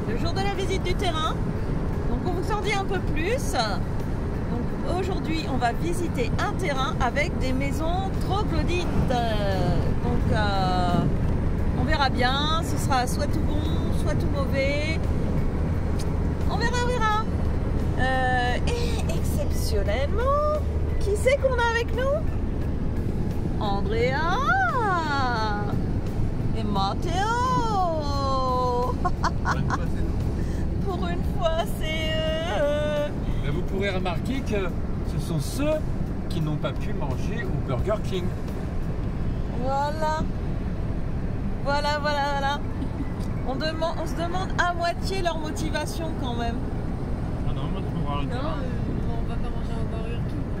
le jour de la visite du terrain. Donc on vous en dit un peu plus. Donc aujourd'hui on va visiter un terrain avec des maisons troglodytes. Donc on verra bien, ce sera soit tout bon, soit tout mauvais. On verra, on verra. Et exceptionnellement, qui c'est qu'on a avec nous? Andrea et Matteo. Pour une fois, c'est eux. Mais vous pourrez remarquer que ce sont ceux qui n'ont pas pu manger au Burger King. Voilà. Voilà, voilà, voilà. On se demande à moitié leur motivation quand même. Ah non, moi je peux voir le terrain. On va pas manger au Burger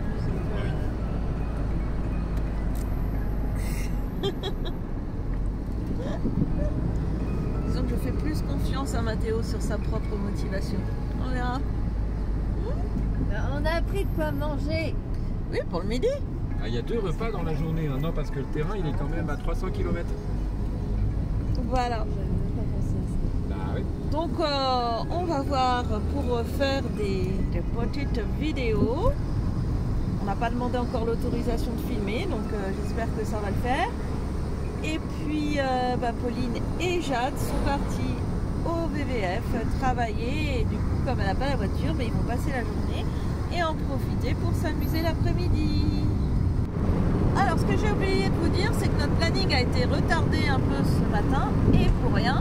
King. Disons que je fais plus confiance à Matteo sur sa propre motivation. On verra. On a appris de quoi manger. Oui, pour le midi. Ah, il y a 2 repas dans la journée, hein. Non, parce que le terrain il est quand même à 300 km. Voilà. Bah oui. Donc on va voir pour faire des petites vidéos. On n'a pas demandé encore l'autorisation de filmer, donc j'espère que ça va le faire. Et puis Pauline et Jade sont partis au VVF travailler. Et du coup, comme elle n'a pas la voiture, ils vont passer la journée et en profiter pour s'amuser l'après-midi. Alors ce que j'ai oublié de vous dire, c'est que notre planning a été retardé un peu ce matin et pour rien.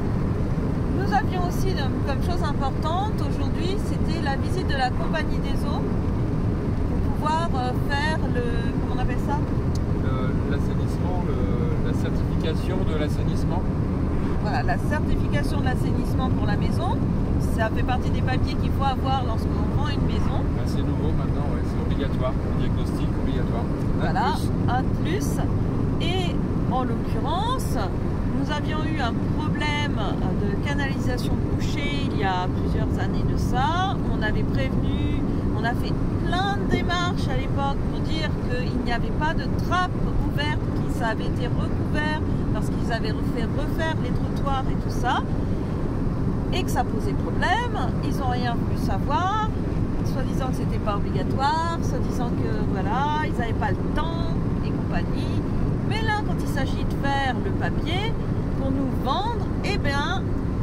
Nous avions aussi comme chose importante aujourd'hui, c'était la visite de la Compagnie des Eaux pour pouvoir faire le, comment on appelle ça? L'assainissement, la certification de l'assainissement. Voilà, la certification de l'assainissement pour la maison. Ça fait partie des papiers qu'il faut avoir lorsqu'on vend une maison. Bah, c'est nouveau maintenant, ouais, c'est obligatoire, le diagnostic obligatoire. Voilà, un plus. Et en l'occurrence, nous avions eu un problème de canalisation bouchée il y a plusieurs années de ça. On avait prévenu, on a fait plein de démarches à l'époque pour dire qu'il n'y avait pas de trappe ouverte, que ça avait été recouvert parce qu'ils avaient fait refaire les trottoirs et tout ça. Et que ça posait problème. Ils n'ont rien voulu savoir, soit disant que c'était pas obligatoire, soit disant que voilà, ils n'avaient pas le temps et compagnie. Mais là, quand il s'agit de faire le papier pour nous vendre, eh bien,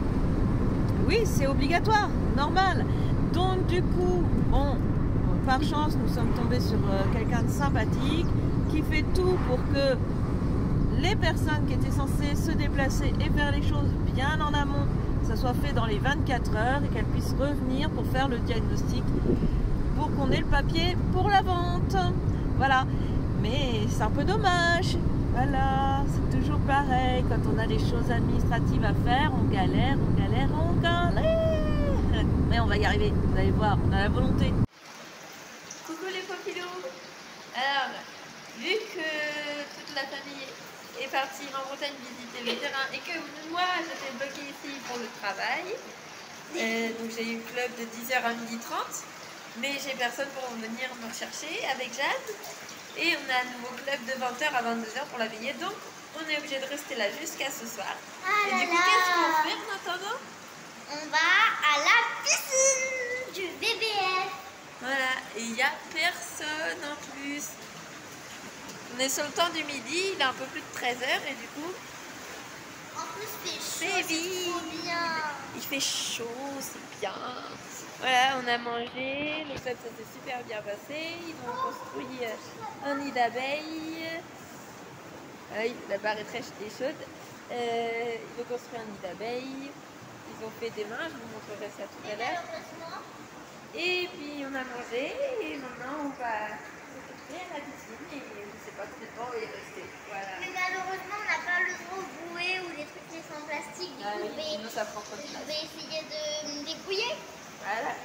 oui, c'est obligatoire, normal. Donc du coup, bon, par chance, nous sommes tombés sur quelqu'un de sympathique qui fait tout pour que les personnes qui étaient censées se déplacer et faire les choses bien en amont, ça soit fait dans les 24 heures et qu'elles puissent revenir pour faire le diagnostic pour qu'on ait le papier pour la vente. Voilà. Mais c'est un peu dommage. Voilà, c'est toujours pareil. Quand on a des choses administratives à faire, on galère, on galère, on galère. Mais on va y arriver, vous allez voir, on a la volonté. Coucou les popilous. Alors, vu que toute la famille est partie en Bretagne visiter le terrain et que moi j'étais bloquée ici pour le travail, donc j'ai eu le club de 10h à 12h30, mais j'ai personne pour venir me rechercher avec Jade. Et on a un nouveau club de 20h à 22h pour la veillée, donc on est obligé de rester là jusqu'à ce soir. Ah et du coup, qu'est-ce qu'on fait en attendant? On va à la piscine du VVF. Voilà, et il n'y a personne en plus. On est sur le temps du midi, il est un peu plus de 13h et du coup... En plus, c'est c'est chaud, vide. c'est trop bien. Il fait chaud, c'est bien. Voilà, on a mangé, le club ça s'est super bien passé. Ils ont construit un nid d'abeilles. Voilà, la barre est très chaude. Ils ont construit un nid d'abeilles. Ils ont fait des mains, je vous montrerai ça tout à l'heure. Et puis on a mangé et maintenant on va s'occuper à la piscine et je ne sais pas combien de temps on va y rester. Voilà. Mais malheureusement, on n'a pas le droit aux bouées ou des trucs qui sont en plastique. Du coup, oui, sinon ça prend trop de je place. vais essayer de me débrouiller. Voilà.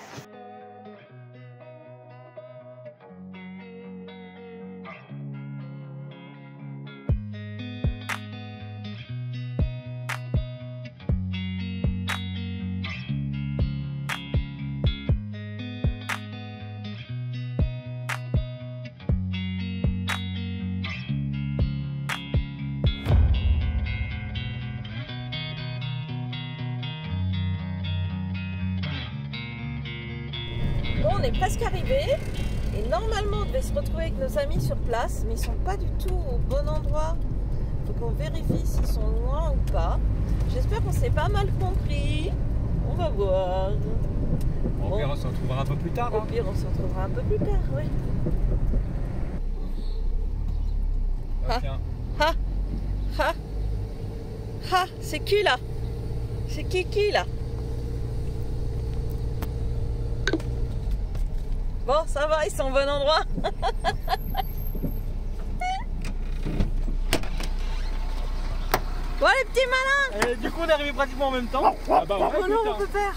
on est presque arrivé. Et normalement, on devait se retrouver avec nos amis sur place, mais ils sont pas du tout au bon endroit. Il faut qu'on vérifie s'ils sont loin ou pas. J'espère qu'on s'est pas mal compris. On va voir. Au pire, on se retrouvera un peu plus tard. Au pire, on se retrouvera un peu plus tard, oui. Tiens. C'est qui là? C'est qui là? Bon, ça va, ils sont au bon endroit. Bon les petits malins. Du coup on est arrivé pratiquement en même temps. Ah bah ouais, Oh non, on peut faire.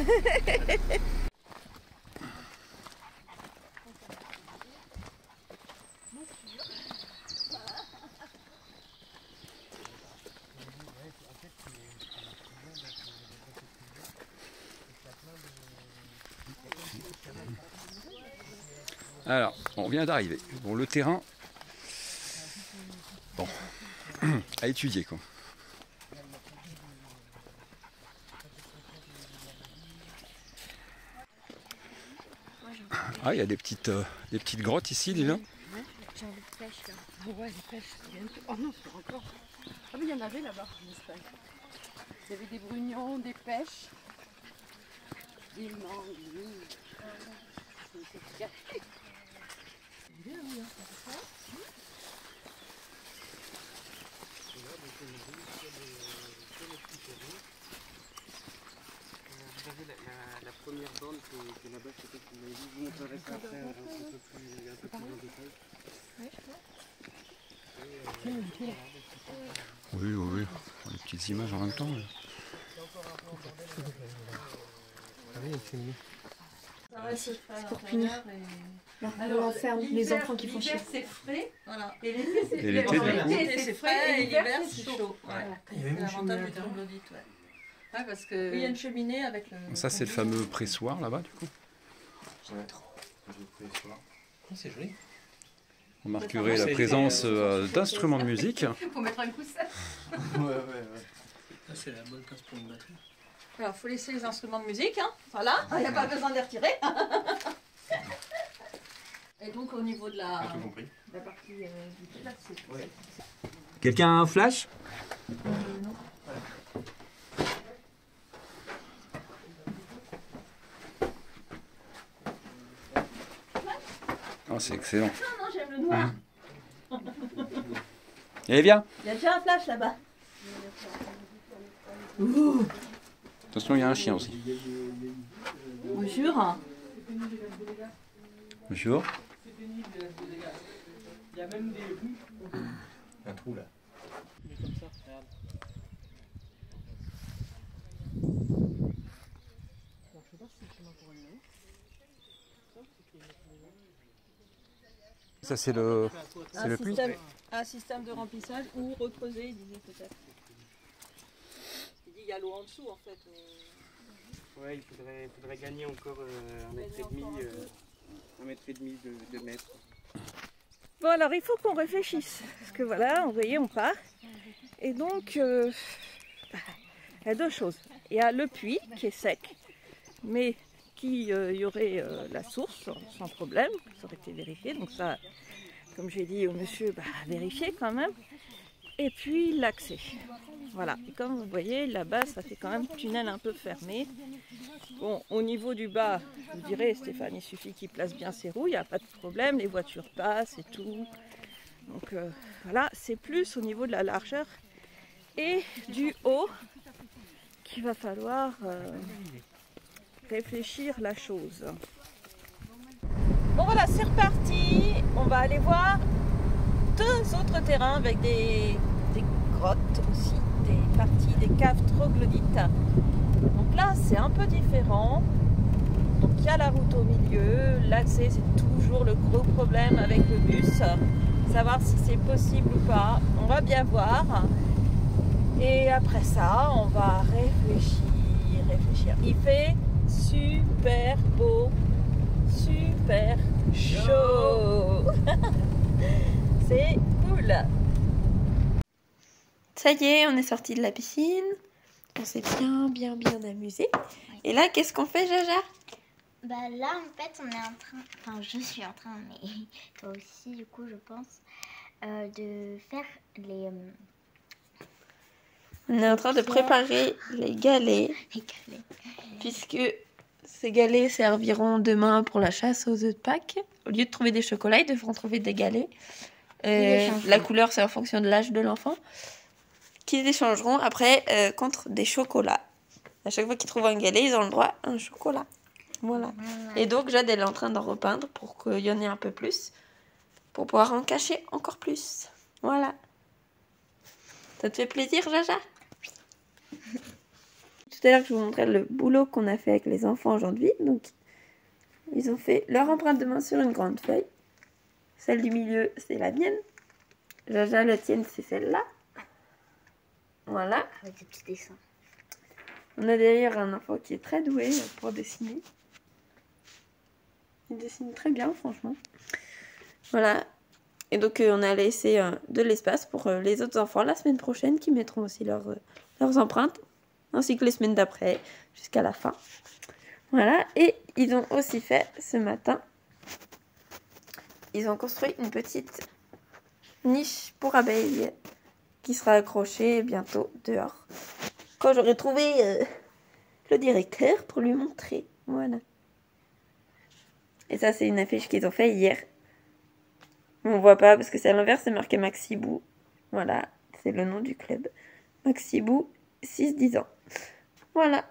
Alors, on vient d'arriver. Bon, le terrain, bon, à étudier quoi. Ah, il y a des petites grottes ici déjà. J'ai envie de pêche là. Ouais, les pêches. Oh non, c'est encore. Ah oui, il y en avait là-bas en Espagne. Il y avait des brugnons, des pêches, des mangues. Vous avez la première bande qui est là-bas, je sais pas si vous m'avez dit, vous montrerez ça après un peu plus en détail. Oui. Les petites images en même temps. C'est pour punir. Alors, on enferme les enfants qui font chier. C'est frais, voilà. Et l'été, c'est frais et l'hiver c'est chaud. Il y avait C'est l'avantage du troglodyte, ouais. Parce que il y a une cheminée avec le. Ça, c'est le fameux pressoir là-bas, du coup. C'est joli. On marquerait la présence d'instruments de musique. Pour mettre un coussin. Ouais. Ça c'est la bonne place pour une batterie. Alors, il faut laisser les instruments de musique, hein. Voilà, il n'y a pas besoin de les retirer. Et donc, au niveau de la partie du là, c'est... Quelqu'un a un flash? Non. Oh, c'est excellent. Non, j'aime le noir. Allez, viens. Il y a déjà un flash là-bas. Attention, il y a un chien aussi. Bonjour. Bonjour. Il y a même un trou là. Comme ça, regarde. Ça, c'est le puits. Un système de remplissage ou recreuser, il disait peut-être. Il dit il y a l'eau en dessous en fait. Mais... Ouais, il faudrait gagner encore 1,5 m de mètre. Bon alors il faut qu'on réfléchisse. Parce que voilà, vous voyez, on part. Et donc, il y a deux choses. Il y a le puits qui est sec, mais qui y aurait la source sans problème. Ça aurait été vérifié. Donc ça, comme j'ai dit au monsieur, vérifier quand même. Et puis l'accès. Voilà. Et comme vous voyez, là-bas, ça fait quand même tunnel un peu fermé. Bon, au niveau du bas, je vous dirais, Stéphane, il suffit qu'il place bien ses roues, il n'y a pas de problème, les voitures passent et tout. Donc voilà, c'est plus au niveau de la largeur et du haut qu'il va falloir réfléchir la chose. Bon voilà, c'est reparti. On va aller voir deux autres terrains avec des grottes aussi, des parties, des caves troglodytes. Donc là, c'est un peu différent. Donc il y a la route au milieu, l'accès, c'est toujours le gros problème avec le bus. Savoir si c'est possible ou pas, on va bien voir. Et après ça, on va réfléchir. Il fait super beau, super chaud. C'est cool. Ça y est, on est sorti de la piscine. On s'est bien amusé. Et là, qu'est-ce qu'on fait, Jaja? Bah là, en fait, on est en train, enfin, je suis en train, mais toi aussi, du coup, je pense, de faire les... On est en train de préparer les galets, les galets. puisque ces galets serviront demain pour la chasse aux œufs de Pâques. Au lieu de trouver des chocolats, ils devront trouver des galets. La couleur, c'est en fonction de l'âge de l'enfant. Qu'ils échangeront après contre des chocolats. À chaque fois qu'ils trouvent un galet, ils ont le droit à un chocolat. Voilà. Et donc, Jade, elle est en train d'en repeindre pour qu'il y en ait un peu plus. Pour pouvoir en cacher encore plus. Voilà. Ça te fait plaisir, Jaja? Tout à l'heure, je vous montrais le boulot qu'on a fait avec les enfants aujourd'hui. Donc, ils ont fait leur empreinte de main sur une grande feuille. Celle du milieu, c'est la mienne. Jaja, la tienne, c'est celle-là. Voilà. Avec des petits dessins. On a derrière un enfant qui est très doué pour dessiner. Il dessine très bien, franchement. Voilà. Et donc, on a laissé de l'espace pour les autres enfants la semaine prochaine qui mettront aussi leurs empreintes. Ainsi que les semaines d'après, jusqu'à la fin. Voilà. Et ils ont aussi fait, ce matin, ils ont construit une petite niche pour abeilles qui sera accrochée bientôt dehors. Quand j'aurai trouvé le directeur pour lui montrer. Voilà. Et ça, c'est une affiche qu'ils ont fait hier. On voit pas parce que c'est à l'envers, c'est marqué Maxibou. Voilà, c'est le nom du club. Maxibou, 6-10 ans. Voilà.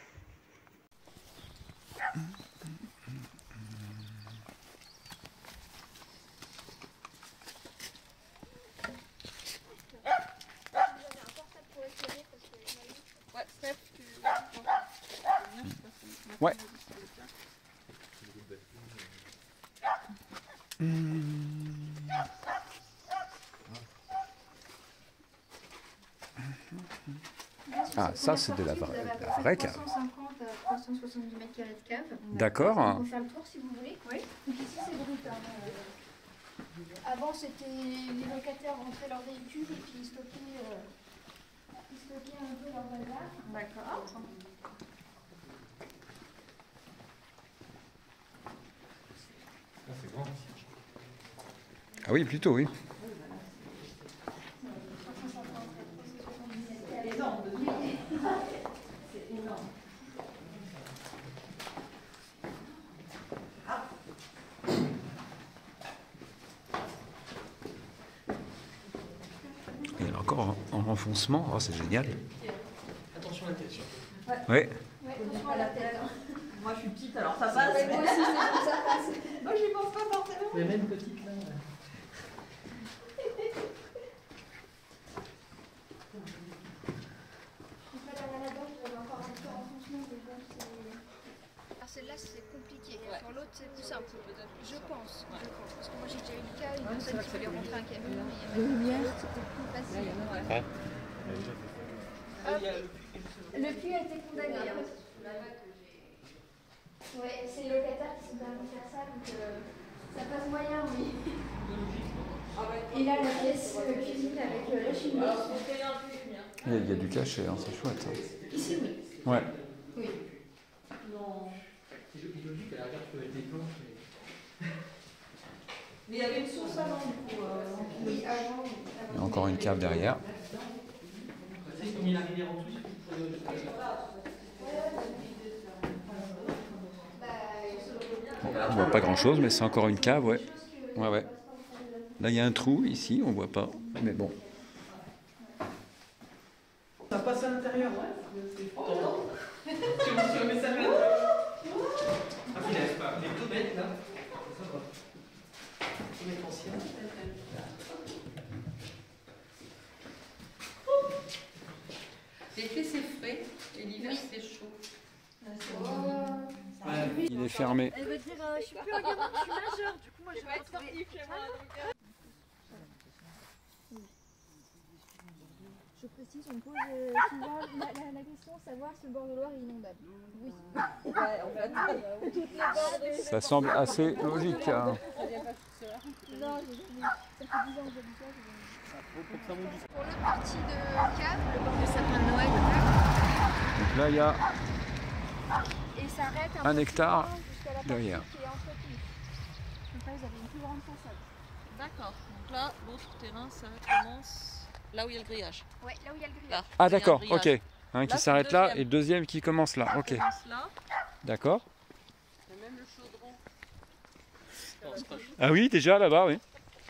Ouais. Ah, ça c'est de la vraie cave. 350 à 370 mètres carrés de cave. D'accord. On peut faire le tour si vous voulez. Oui. Donc ici c'est brut. Avant c'était les locataires rentraient leur véhicule et puis ils stockaient un peu leur bazar. D'accord. Ah oui, plutôt, oui. Il y a encore en renfoncement, oh, c'est génial. Attention à la tête. Ouais. Attention à la tête. Moi, je suis petite, alors ça passe. Moi aussi, ça passe. Moi, j'y pense pas forcément. Mais même petite là. Celle-là c'est compliqué, sur l'autre c'est plus simple, je pense. Parce que moi j'ai déjà eu le cas, une personne qui voulait rentrer un camion, et c'était plus facile. Le puits a été condamné. Ouais, c'est les locataires qui sont permis de faire ça, donc ça passe moyen, oui. Et là la pièce cuisine avec la cheminée. Il y a du cachet, hein, c'est chouette. Hein. Ici oui. Ouais. Oui. C'est logique, à la rigueur, tu peux mettre des planches. Mais il y avait une source avant, du coup. Oui, avant. Il y a encore une cave derrière. Ils ont mis la rivière en dessous. On voit pas grand chose, mais c'est encore une cave, ouais. Ouais, ouais. Là, il y a un trou ici, on voit pas. Mais bon. Ça passe à l'intérieur, ouais. C'est fort. Tu remets ça là. Ah, il laisse pas. Les deux bêtes là. Ça va. On est ancien. L'été c'est frais et l'hiver c'est chaud. Il est fermé. Elle veut dire, je suis plus en gamin, je suis majeure, du coup moi je vais retrouver. Je précise, on pose souvent la question, savoir si le bord de Loire est inondable. Oui. Ouais, en fait, toutes les bords de... Ça semble assez logique. Hein. Non, ça fait 10 ans que j'habite là. Pour l'autre partie de cave, le bord de sapin de Noël, Donc là, il y a et ça arrête un hectare jusqu'à partie derrière. qui est entretenue. Donc là, vous avez une plus grande façade. D'accord. Donc là, l'autre terrain, ça commence là où il y a le grillage. Ouais, là où il y a le grillage. Là. Ah où il y a d'accord, le grillage. ok. Un qui c'est s'arrête le là deuxième. et le deuxième qui commence là. Ça Ok, commence là. d'accord. Il y a même le chaudron. Ah oui, déjà là-bas, oui.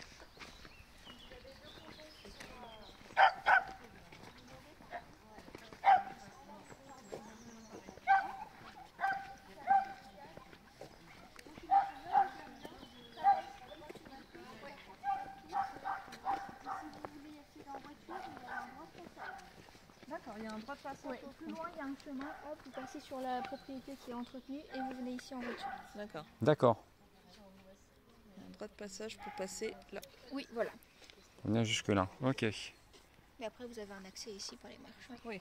D'accord, il y a un droit de passage. Ouais, plus loin, il y a un chemin. Hop, vous passez sur la propriété qui est entretenue et vous venez ici en voiture. D'accord. D'accord. Il y a un droit de passage pour passer là. Oui, voilà. On vient jusque là. Ok. Et après, vous avez un accès ici par les marches. Oui.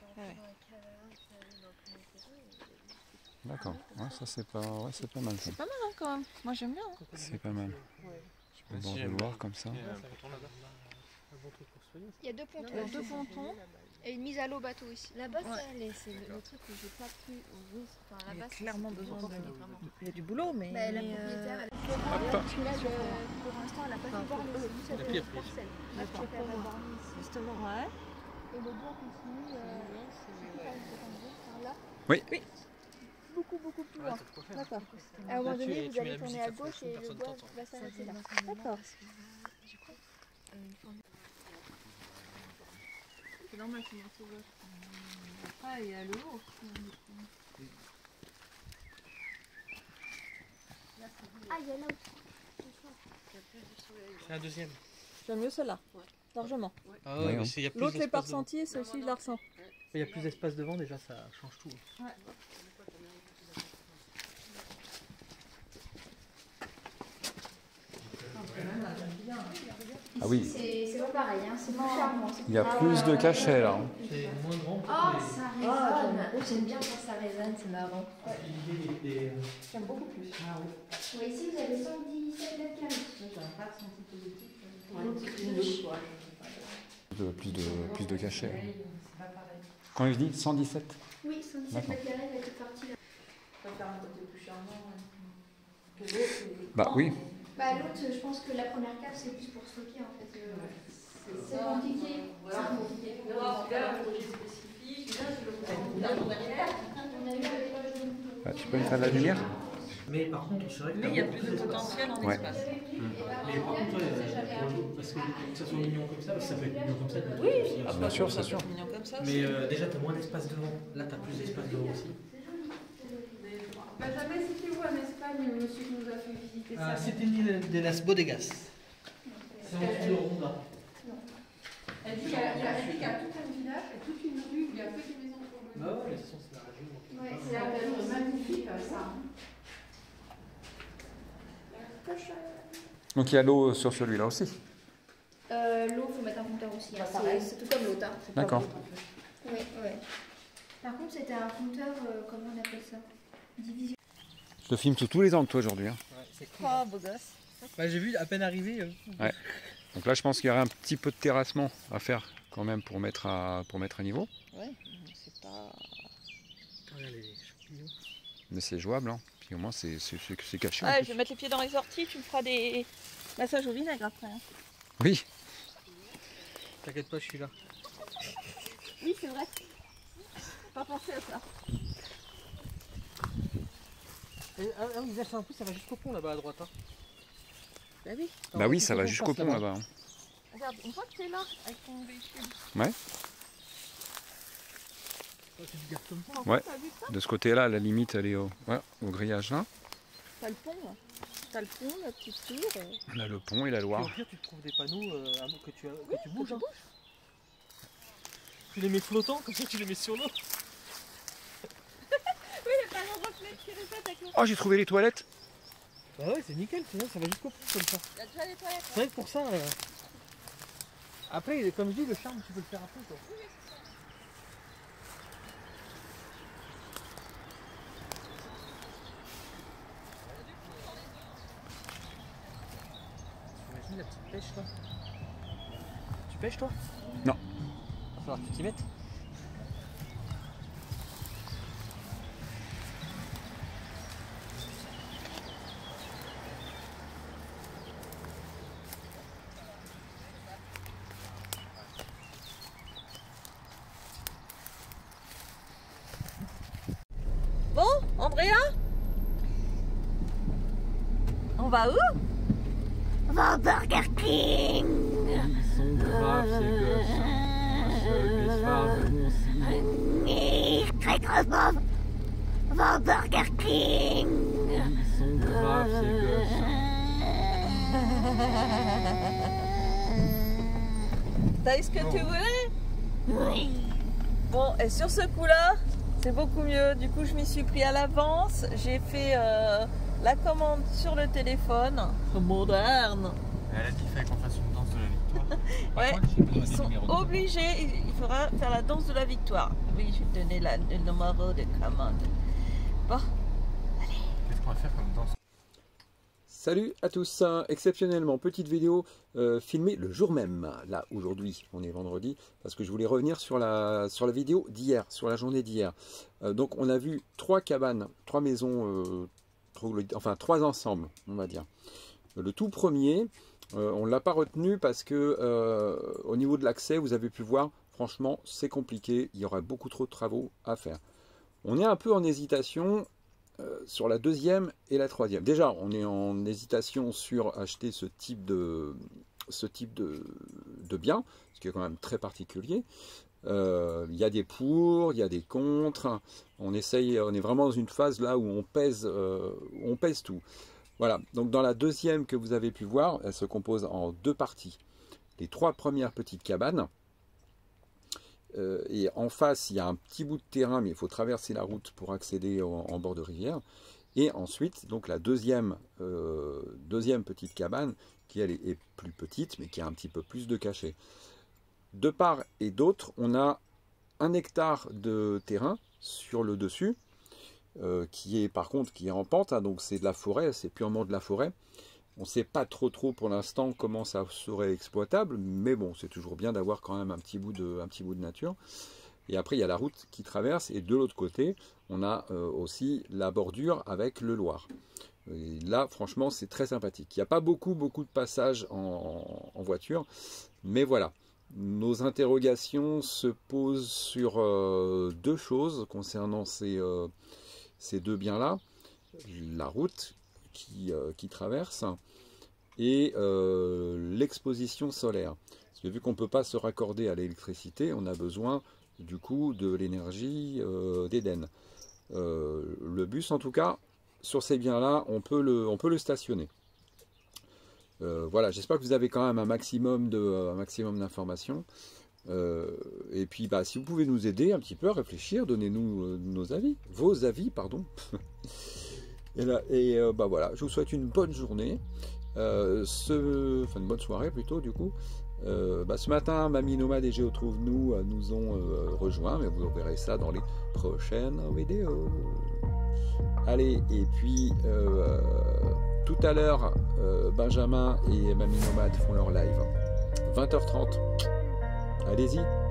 D'accord. Ouais, ça c'est pas, ouais, c'est pas mal. Ça. C'est pas mal hein, quand même. Moi j'aime bien. Hein. C'est pas mal. Le bord de Loire comme ça. Il y a deux pontons. Deux pontons. Et une mise à l'eau bateau ici. Là-bas, c'est le truc où j'ai pas pu. Oui, enfin, Il y a là-bas, clairement besoin de. vraiment. Il y a du boulot, mais. Bah, la propriétaire, elle a parce que là, pour l'instant, elle n'a pas pu voir les cette parcelle. Là, je préfère avoir mis ici. Justement, ouais. Et le bois continue par là. Oui. Beaucoup plus loin. D'accord. À un moment Là, donné, tu vous mets allez la tourner musique à à fond, gauche et le personne bois t'entend. va s'arrêter là. D'accord. C'est normal qu'il y ait un sauvage. Ah, il y a le haut. Ah, il y a là C'est un deuxième. J'aime mieux celle-là. Largement. Ah Ouais, ouais, hein. mais il y a plus L'autre, l'ai pas d'espace devant. ressenti et celle-ci, je la ressens. Il y a plus d'espace devant, déjà ça change tout. Ah oui. C'est pas pareil, hein, c'est plus charmant. Il y a plus de cachets là. C'est moins grand. Oh, ça résonne. J'aime bien quand ça résonne, c'est marrant. J'aime beaucoup plus. Ouais, ici, vous avez 117 mètres carrés. Plus de cachets. Quand je dis 117. Oui, 117 D'accord. mètres carrés avec cette partie-là. Bah oui. Bah, l'autre, je pense que la première cave, c'est plus pour stocker en fait. C'est compliqué. C'est compliqué. On a eu avec Ah, tu peux me faire de la lumière? Mais par contre, c'est vrai que Mais il y a plus de potentiel en Ouais. espace. Mais par contre, parce que ça soit mignon comme ça, parce que ça peut être mignon comme ça. Oui, Ah, bien sûr, c'est sûr. mignon comme ça. Mais déjà, tu as moins d'espace devant. Là, tu as plus d'espace devant aussi. Benjamin, c'était où en Espagne, le monsieur qui nous a fait visiter ça? C'était l'île de las Bodegas. C'est en dessous de Ronda. Elle dit qu'il y a tout un village et toute une rue où il y a que des maisons pour le. Bah ouais, mais de toute façon, c'est la région. Ouais, c'est magnifique ça. Donc il y a l'eau sur celui-là aussi. L'eau, il faut mettre un compteur aussi. Hein. C'est tout comme l'autre. Hein. D'accord. Oui, ouais. Par contre, c'était un compteur, comment on appelle ça? Division. Je te filme sous tous les angles toi aujourd'hui. Hein. Ouais, c'est cool. Oh, beau gosse. Bah, j'ai vu à peine arriver. Donc là je pense qu'il y aurait un petit peu de terrassement à faire quand même pour mettre à niveau. Ouais, c'est pas. Regarde les champignons. Mais c'est jouable. Hein. Puis au moins c'est caché. en Ouais, plus. je vais mettre les pieds dans les orties, tu me feras des massages au vinaigre après. Hein. Oui. T'inquiète pas, je suis là. Oui, c'est vrai. Pas pensé à ça. Ah oui, là, en plus, ça va jusqu'au pont là-bas à droite. Hein. Bah oui. Bah oui, ça va jusqu'au pont là-bas. Hein. Regarde, on voit que t'es là avec ton véhicule. Ouais. Ouais, tu te gardes comme ça. Ouais. T'as vu ça? De ce côté-là, la limite elle est au grillage là. T'as le pont, là. T'as le pont, la petite tour. On a le pont et la Et au Loire. pire, tu te trouves des panneaux que tu bouges. Hein. Tu les mets flottants, comme ça tu les mets sur l'eau. Oh, j'ai trouvé les toilettes. Bah ouais, c'est nickel, tu vois, ça va jusqu'au pont comme ça. Il y a déjà les toilettes. C'est vrai que pour ça. Après, comme je dis, le charme, tu peux le faire après quoi. Imagine la petite pêche là. Tu pêches toi? Non. Va falloir que tu t'y mettes. Léa? On va où? On va au Burger King. Ils sont braves ces gosses. Les phares, nous aussi. Très grave. On va au Burger King. Ils sont braves ces gosses. T'as eu ce que tu voulais? Oui. Bon, et sur ce coup-là, c'est beaucoup mieux. Du coup, je m'y suis pris à l'avance. J'ai fait la commande sur le téléphone. Moderne. Elle a dit qu'il fallait qu'on fasse une danse de la victoire. Ouais, Par contre, j'ai besoin ils des sont numéros de obligés. Il faudra faire la danse de la victoire. Oui, je vais te donner le numéro de commande. Bon. Qu'est-ce qu'on va faire comme danse? Salut à tous, exceptionnellement petite vidéo filmée le jour même, là aujourd'hui, on est vendredi, parce que je voulais revenir sur la vidéo d'hier, sur la journée d'hier. Donc on a vu 3 cabanes, 3 maisons, enfin 3 ensembles, on va dire. Le tout premier, on ne l'a pas retenu parce que au niveau de l'accès, vous avez pu voir, franchement c'est compliqué, il y aurait beaucoup trop de travaux à faire. On est un peu en hésitation sur la deuxième et la troisième. Déjà, on est en hésitation sur acheter ce type de bien, ce qui est quand même très particulier. Il y a des pour, il y a des contre. On est vraiment dans une phase là où on pèse tout. Voilà. Donc dans la deuxième que vous avez pu voir, elle se compose en 2 parties. Les 3 premières petites cabanes. Et en face, il y a un petit bout de terrain, mais il faut traverser la route pour accéder en bord de rivière. Et ensuite, donc la deuxième petite cabane, qui elle est plus petite, mais qui a un petit peu plus de cachet. De part et d'autre, on a 1 hectare de terrain sur le dessus, qui est par contre qui est en pente, hein, donc c'est de la forêt, c'est purement de la forêt. On ne sait pas trop pour l'instant comment ça serait exploitable, mais bon, c'est toujours bien d'avoir quand même un petit bout de nature. Et après, il y a la route qui traverse, et de l'autre côté, on a aussi la bordure avec le Loir. Et là, franchement, c'est très sympathique. Il n'y a pas beaucoup de passages en voiture, mais voilà. Nos interrogations se posent sur 2 choses concernant ces 2 biens-là. La route qui traverse et l'exposition solaire. Parce que vu qu'on ne peut pas se raccorder à l'électricité, on a besoin du coup de l'énergie d'Eden. Le bus en tout cas, sur ces biens-là, on peut le stationner. Voilà, j'espère que vous avez quand même un maximum d'informations. Et puis si vous pouvez nous aider un petit peu à réfléchir, donnez-nous vos avis, pardon. Et voilà, je vous souhaite une bonne journée, enfin une bonne soirée plutôt du coup. Ce matin, Mamie Nomade et Géotrouve-nous nous ont rejoints, mais vous verrez ça dans les prochaines vidéos. Allez, et puis tout à l'heure, Benjamin et Mamie Nomade font leur live, 20h30. Allez-y.